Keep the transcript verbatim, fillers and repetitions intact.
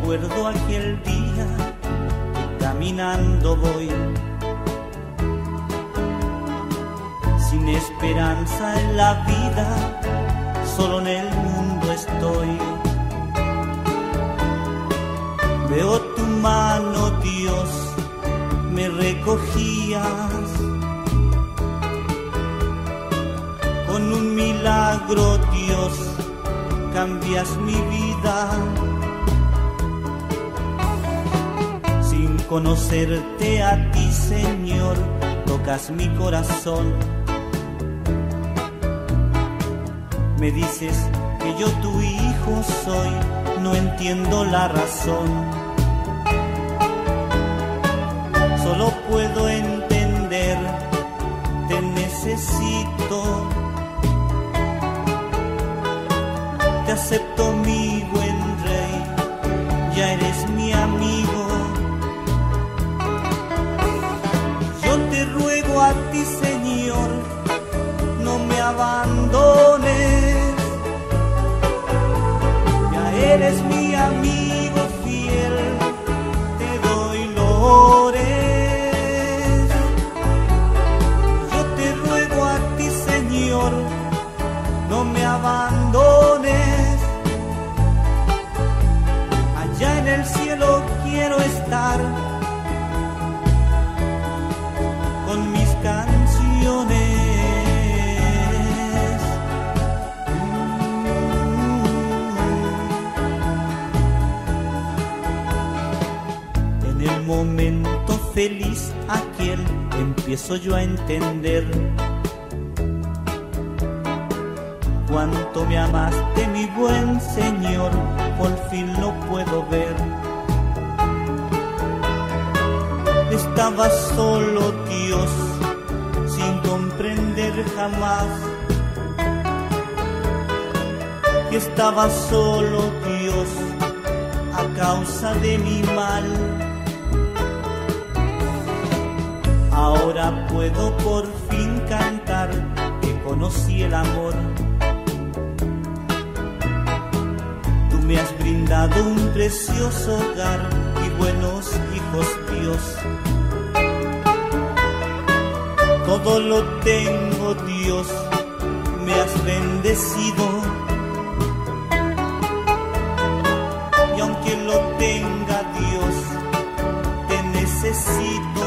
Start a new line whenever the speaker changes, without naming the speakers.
Recuerdo aquel día que caminando voy, sin esperanza en la vida, solo en el mundo estoy. Veo tu mano, Dios, me recogías. Con un milagro, Dios, cambias mi vida. Sin conocerte a ti, Señor, tocas mi corazón. Me dices que yo tu hijo soy, no entiendo la razón. Solo puedo entender, te necesito. Te acepto, mi buen rey, ya eres mi amigo. Yo te ruego a ti, Señor, no me abandones. Ya eres mi amigo fiel, te doy lores. Yo te ruego a ti, Señor, no me abandones. Allá en el cielo quiero estar con mis canciones. En el momento feliz aquel empiezo yo a entender cuánto me amaste, mi buen Señor, por fin lo puedo ver. Estaba solo, Dios, sin comprender jamás que estaba solo, Dios, a causa de mi mal. Ahora puedo por fin cantar que conocí el amor. Me has brindado un precioso hogar y buenos hijos, Dios. Todo lo tengo, Dios, me has bendecido. Y aunque lo tenga, Dios, te necesito.